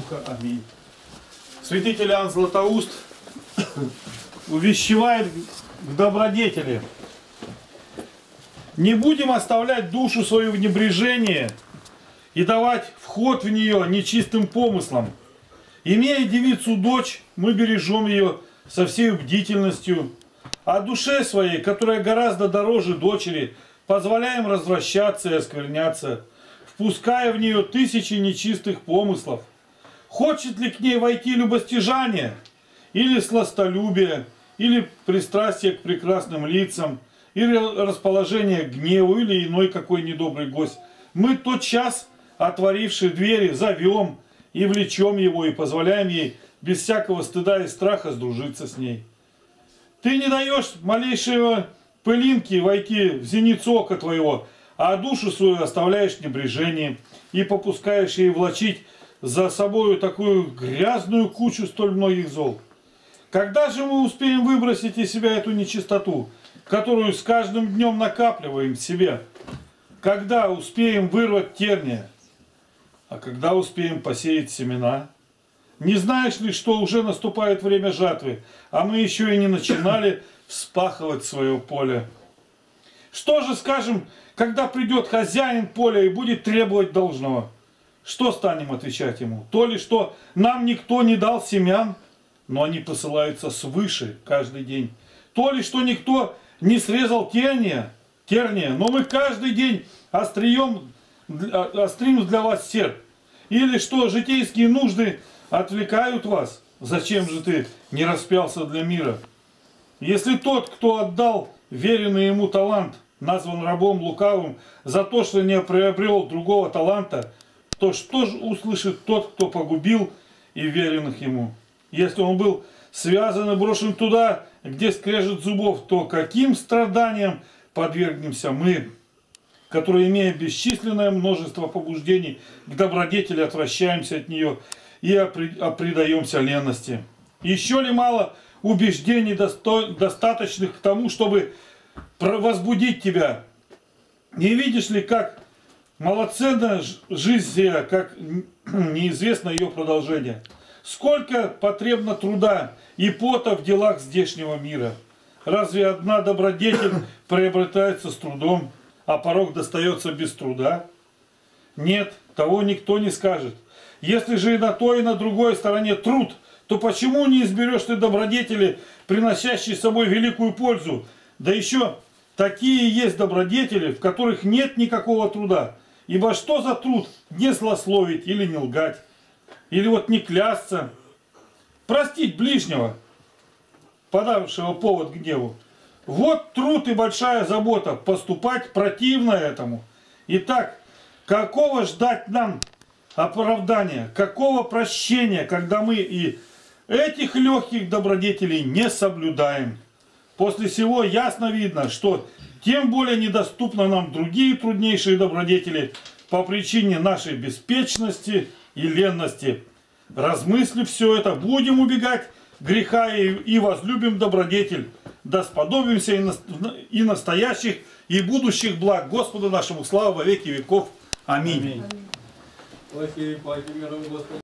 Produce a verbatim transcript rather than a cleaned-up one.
Духа. Аминь. Святитель Иоанн Златоуст увещевает к добродетели. Не будем оставлять душу свою в небрежении и давать вход в нее нечистым помыслам. Имея девицу дочь, мы бережем ее со всей бдительностью, а душе своей, которая гораздо дороже дочери, позволяем развращаться и оскверняться, впуская в нее тысячи нечистых помыслов. Хочет ли к ней войти любостяжание, или сластолюбие, или пристрастие к прекрасным лицам, или расположение к гневу, или иной какой недобрый гость, мы тотчас, отворивши двери, зовем и влечем его, и позволяем ей без всякого стыда и страха сдружиться с ней. Ты не даешь малейшего пылинки войти в зеницу ока твоего, а душу свою оставляешь в небрежении и попускаешь ей влачить за собою такую грязную кучу столь многих зол. Когда же мы успеем выбросить из себя эту нечистоту, которую с каждым днем накапливаем в себе? Когда успеем вырвать терния? А когда успеем посеять семена? Не знаешь ли, что уже наступает время жатвы, а мы еще и не начинали вспахивать свое поле? Что же скажем, когда придет хозяин поля и будет требовать должного? Что станем отвечать ему? То ли, что нам никто не дал семян, но они посылаются свыше каждый день. То ли, что никто не срезал терния, терния, но мы каждый день острием, острим для вас серп. Или что житейские нужды отвлекают вас. Зачем же ты не распялся для мира? Если тот, кто отдал веренный ему талант, назван рабом лукавым за то, что не приобрел другого таланта, то что же услышит тот, кто погубил и веренных ему? Если он был связан и брошен туда, где скрежет зубов, то каким страданиям подвергнемся мы, которые, имея бесчисленное множество побуждений к добродетели, отвращаемся от нее и предаемся ленности? Еще ли мало убеждений, достаточных к тому, чтобы возбудить тебя? Не видишь ли, как малоценна жизнь сия, как неизвестно ее продолжение? Сколько потребно труда и пота в делах здешнего мира? Разве одна добродетель приобретается с трудом, а порок достается без труда? Нет, того никто не скажет. Если же и на той, и на другой стороне труд, то почему не изберешь ты добродетели, приносящие с собой великую пользу? Да еще такие есть добродетели, в которых нет никакого труда. Ибо что за труд не злословить или не лгать? Или вот не клясться? Простить ближнего, подавшего повод к гневу. Вот труд и большая забота, поступать противно этому. Итак, какого ждать нам оправдания, какого прощения, когда мы и этих легких добродетелей не соблюдаем? После всего ясно видно, что тем более недоступны нам другие труднейшие добродетели по причине нашей беспечности и ленности. Размыслив все это, будем убегать греха и, и возлюбим добродетель, да сподобимся и, на, и настоящих, и будущих благ Господу нашему, слава во веки веков. Аминь. Аминь.